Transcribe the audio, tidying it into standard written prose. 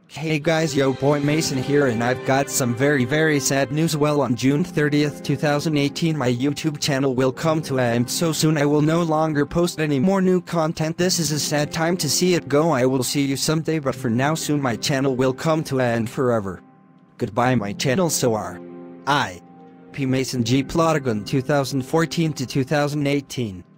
Hey guys, yo boy Mason here, and I've got some very sad news. Well, on June 30th 2018 my YouTube channel will come to an end so soon. I will no longer post any more new content. This is a sad time to see it go. I will see you someday, but for now soon my channel will come to an end forever. Goodbye my channel. So are I, MasonGee Plotagon 2014 to 2018.